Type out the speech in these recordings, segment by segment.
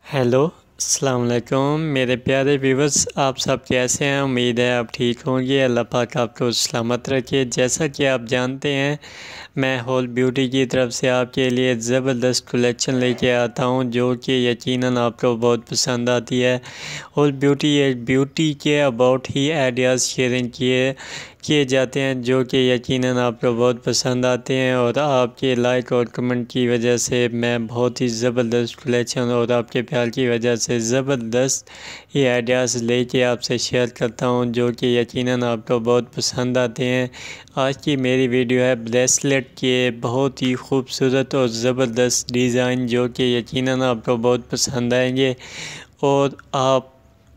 Hello, अस्सलाम वालेकुम मेरे प्यारे व्यूवर्स, आप सब कैसे हैं। उम्मीद है आप ठीक होंगे। अल्लाह पाक आपको सलामत रखे। जैसा कि आप जानते हैं, मैं होल ब्यूटी की तरफ से आपके लिए ज़बरदस्त कलेक्शन लेके आता हूं, जो कि यकीनन आपको बहुत पसंद आती है। होल ब्यूटी के अबाउट ही आइडियाज़ शेयरिंग किए जाते हैं, जो कि यकीनन आपको बहुत पसंद आते हैं। और आपके लाइक और कमेंट की वजह से मैं बहुत ही ज़बरदस्त कलेक्शन और आपके प्यार की वजह से ज़बरदस्त ये आइडियाज़ लेके आपसे शेयर करता हूं, जो कि यकीनन आपको बहुत पसंद आते हैं। आज की मेरी वीडियो है ब्रेसलेट के बहुत ही खूबसूरत और ज़बरदस्त डिज़ाइन, जो कि यकीनन आपको बहुत पसंद आएंगे। और आप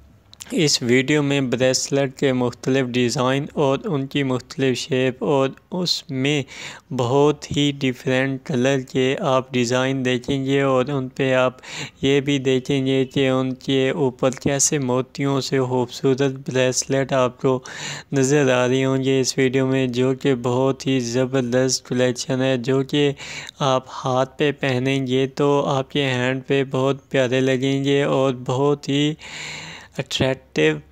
इस वीडियो में ब्रेसलेट के मुख्तलिफ़ डिज़ाइन और उनकी मुख्तलिफ़ शेप और उसमें बहुत ही डिफरेंट कलर के आप डिज़ाइन देखेंगे। और उन पे आप ये भी देखेंगे कि उनके ऊपर कैसे मोतियों से खूबसूरत ब्रेसलेट आपको नज़र आ रही होंगे इस वीडियो में, जो कि बहुत ही ज़बरदस्त कलेक्शन है। जो कि आप हाथ पे पहनेंगे तो आपके हैंड पे बहुत प्यारे लगेंगे और बहुत ही अट्रैक्टिव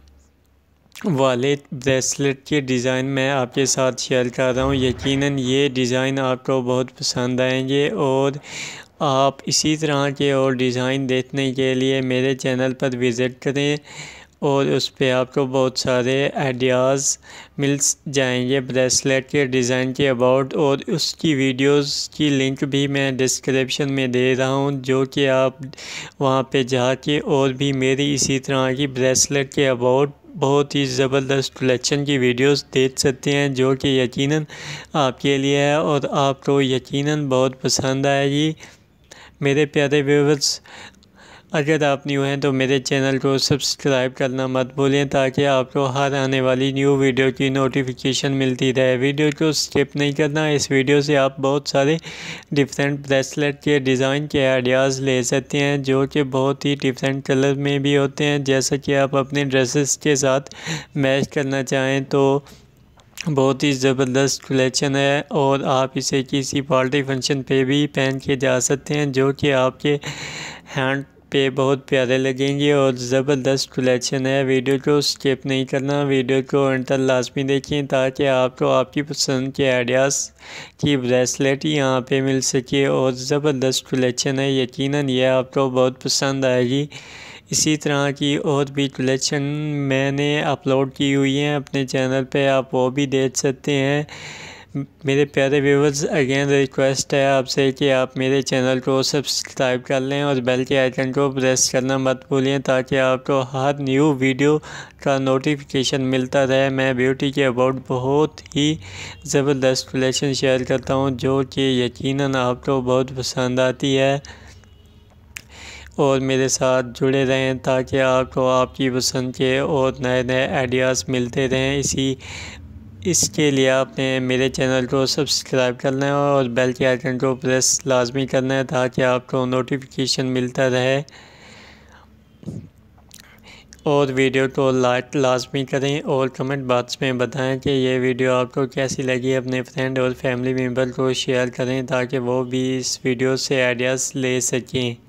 वाले ब्रेसलेट के डिज़ाइन मैं आपके साथ शेयर कर रहा हूँ। यकीनन ये डिज़ाइन आपको बहुत पसंद आएंगे। और आप इसी तरह के और डिज़ाइन देखने के लिए मेरे चैनल पर विज़िट करें और उस पर आपको बहुत सारे आइडियाज़ मिल जाएंगे ब्रेसलेट के डिज़ाइन के अबाउट। और उसकी वीडियोस की लिंक भी मैं डिस्क्रिप्शन में दे रहा हूं, जो कि आप वहां पे जाके और भी मेरी इसी तरह की ब्रेसलेट के अबाउट बहुत ही ज़बरदस्त कलेक्शन की वीडियोस देख सकते हैं, जो कि यकीनन आपके लिए है और आपको यकीनन बहुत पसंद आएगी। मेरे प्यारे व्यूवर्स, अगर आप न्यू हैं तो मेरे चैनल को सब्सक्राइब करना मत भूलें, ताकि आपको हर आने वाली न्यू वीडियो की नोटिफिकेशन मिलती रहे। वीडियो को स्किप नहीं करना। इस वीडियो से आप बहुत सारे डिफरेंट ब्रेसलेट के डिज़ाइन के आइडियाज़ ले सकते हैं, जो कि बहुत ही डिफरेंट कलर में भी होते हैं। जैसा कि आप अपने ड्रेसेस के साथ मैच करना चाहें तो बहुत ही ज़बरदस्त कलेक्शन है। और आप इसे किसी पार्टी फंक्शन पे भी पहन के जा सकते हैं, जो कि आपके हैंड पे बहुत प्यारे लगेंगे और ज़बरदस्त कलेक्शन है। वीडियो को स्किप नहीं करना, वीडियो को अंतर लाजमी देखें, ताकि आपको आपकी पसंद के आइडियाज़ की ब्रेसलेट यहाँ पे मिल सके। और ज़बरदस्त कलेक्शन है, यकीनन ये आपको बहुत पसंद आएगी। इसी तरह की और भी कलेक्शन मैंने अपलोड की हुई हैं अपने चैनल पे, आप वो भी देख सकते हैं। मेरे प्यारे व्यूवर्स, अगेन रिक्वेस्ट है आपसे कि आप मेरे चैनल को सब्सक्राइब कर लें और बेल के आइकन को प्रेस करना मत भूलिए, ताकि आपको हर न्यू वीडियो का नोटिफिकेशन मिलता रहे। मैं ब्यूटी के अबाउट बहुत ही ज़बरदस्त कलेक्शन शेयर करता हूं, जो कि यकीनन आपको बहुत पसंद आती है। और मेरे साथ जुड़े रहें, ताकि आपको आपकी पसंद के और नए नए आइडियाज़ मिलते रहें। इसके लिए आपने मेरे चैनल को सब्सक्राइब करना है और बेल के आइकन को प्रेस लाजमी करना है, ताकि आपको नोटिफिकेशन मिलता रहे। और वीडियो को लाइक लाजमी करें और कमेंट बॉक्स में बताएं कि ये वीडियो आपको कैसी लगी। अपने फ्रेंड और फैमिली मेम्बर को शेयर करें, ताकि वो भी इस वीडियो से आइडियाज़ ले सकें।